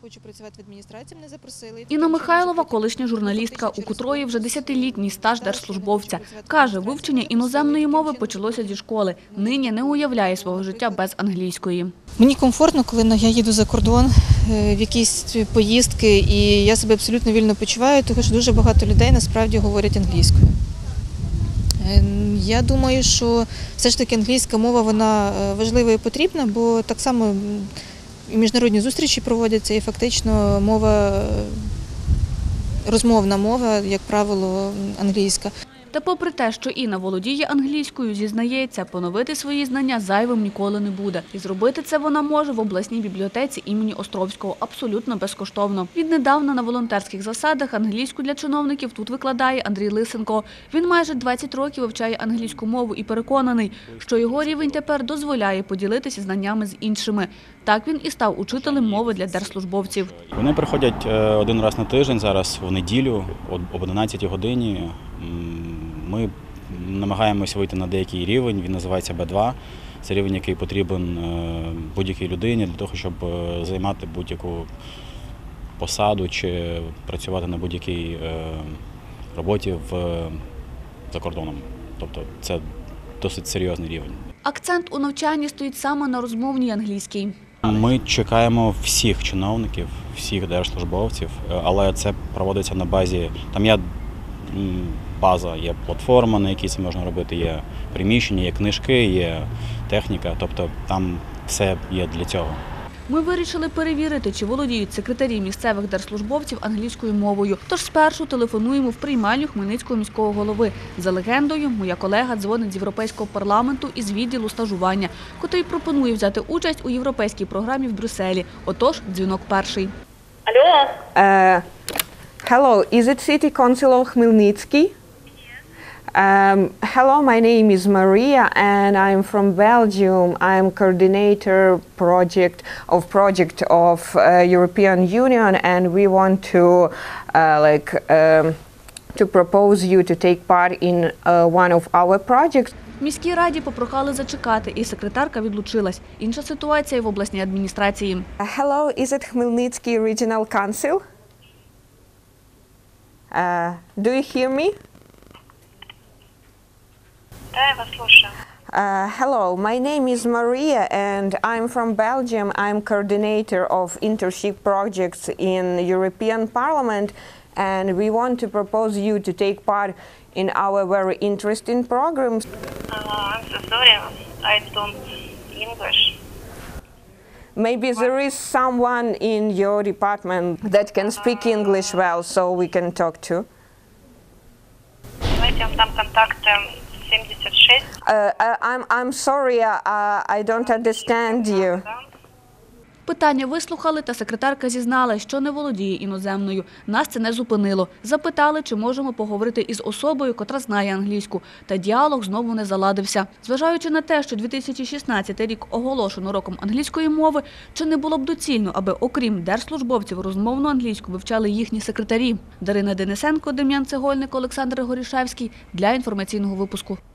Хочу працювати в адміністрації, мене запросили. Інна Михайлова – колишня журналістка, у котрої вже 10-літній стаж держслужбовця. Каже, вивчення іноземної мови почалося зі школи. Нині не уявляє свого життя без англійської. Мені комфортно, коли я їду за кордон в якісь поїздки, і я себе абсолютно вільно почуваю, тому що дуже багато людей насправді говорять англійською. Я думаю, що все ж таки англійська мова вона важлива і потрібна, бо так само і міжнародні зустрічі проводяться, і фактично розмовна мова, як правило, англійська. Та попри те, що Інна володіє англійською, зізнається, поновити свої знання зайвим ніколи не буде. І зробити це вона може в обласній бібліотеці імені Островського абсолютно безкоштовно. Віднедавна на волонтерських засадах англійську для чиновників тут викладає Андрій Лисенко. Він майже 20 років вивчає англійську мову і переконаний, що його рівень тепер дозволяє поділитися знаннями з іншими. Так він і став учителем мови для держслужбовців. Вони приходять один раз на тиждень зараз, в неділю, об 11 годині. Ми намагаємося вийти на деякий рівень, він називається Б2. Це рівень, який потрібен будь-якій людині для того, щоб займати будь-яку посаду чи працювати на будь-якій роботі за кордоном. Тобто це досить серйозний рівень. Акцент у навчанні стоїть саме на розмовній англійській. Ми чекаємо всіх чиновників, всіх держслужбовців, але це проводиться на базі, там є база, є платформа, на якій це можна робити, є приміщення, є книжки, є техніка, тобто там все є для цього. Ми вирішили перевірити, чи володіють секретарі місцевих держслужбовців англійською мовою. Тож спершу телефонуємо в приймальню Хмельницького міського голови. За легендою, моя колега дзвонить з Європейського парламенту із відділу стажування, котрий пропонує взяти участь у європейській програмі в Брюсселі. Отож, дзвінок перший. Алло. Hello, is it City Council of Khmelnytsky? Hello, my name is Maria and I'm from Belgium. I'm coordinator project of European Union, and we want to propose you to take part in one of our projects. В міській раді попрохали зачекати, і секретарка відлучилась. Інша ситуація в обласній адміністрації. Hello, is it Khmelnytsky Regional Council? Do you hear me? Да, я вас слушаю. Hello, my name is Maria and I'm from Belgium. I'm coordinator of internship projects in European Parliament, and we want to propose you to take part in our very interesting programs. I'm so sorry, I don't English. Maybe there is someone in your department that can speak English well, so we can talk to. Давайте я вам дам контакты 76. I'm sorry, I don't understand you. Питання вислухали, та секретарка зізнала, що не володіє іноземною. Нас це не зупинило. Запитали, чи можемо поговорити із особою, котра знає англійську. Та діалог знову не заладився. Зважаючи на те, що 2016 рік оголошено роком англійської мови, чи не було б доцільно, аби окрім держслужбовців розмовну англійську вивчали їхні секретарі? Дарина Денисенко, Дем'ян Цегольник, Олександр Горішевський для інформаційного випуску.